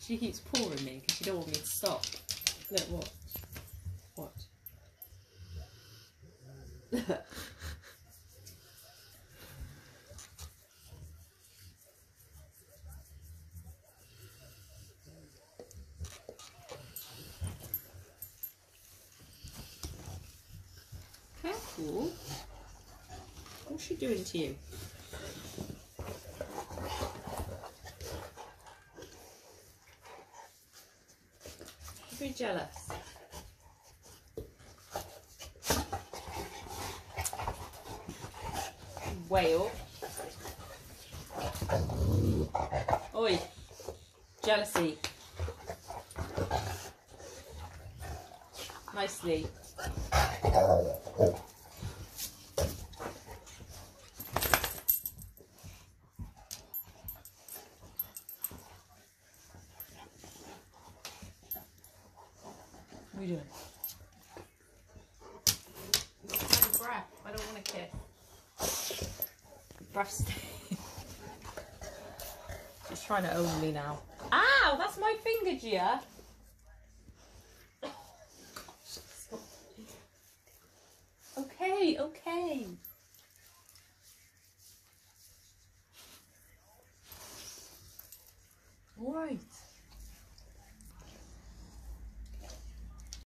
She keeps pawing me because she don't want me to stop. Look, what? What? Careful. What's she doing to you? She's very jealous. Whale. Oi. Jealousy. Nicely. What are you doing? Have a breath. I don't want to kiss. Breath stay. She's trying to own me now. Ow! That's my finger, Gia. Okay, okay. All right.